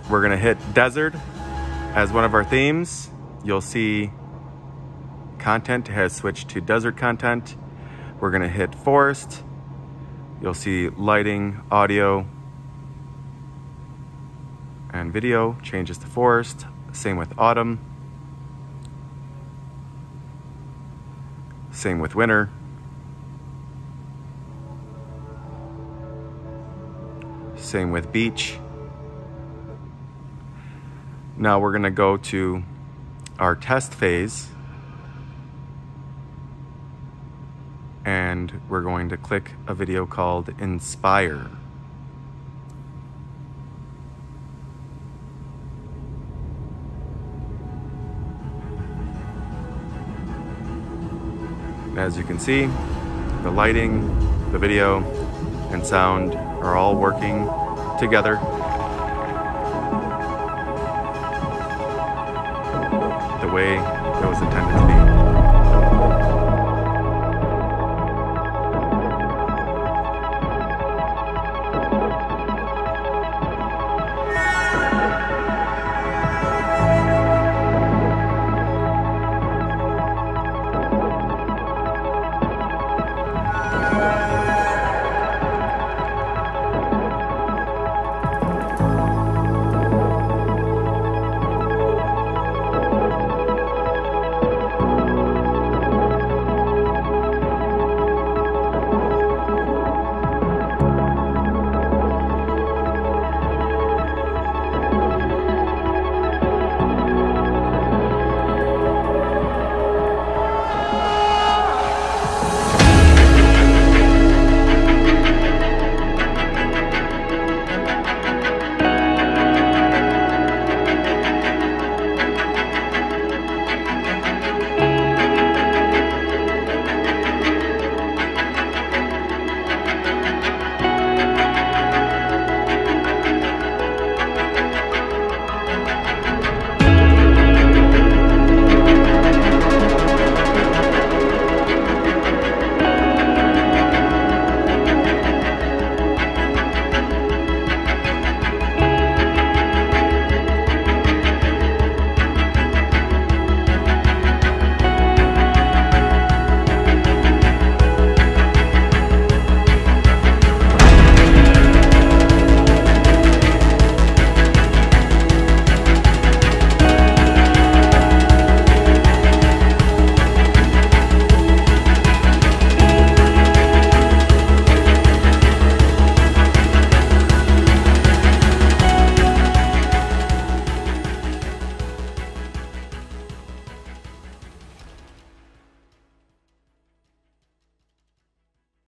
We're gonna hit desert as one of our themes. You'll see content has switched to desert content. We're gonna hit forest. You'll see lighting, audio, and video changes to forest. Same with autumn. Same with winter. Same with beach. Now we're gonna go to our test phase, and we're going to click a video called Inspire. As you can see, the lighting, the video, and sound are all working together. The way it was intended to be.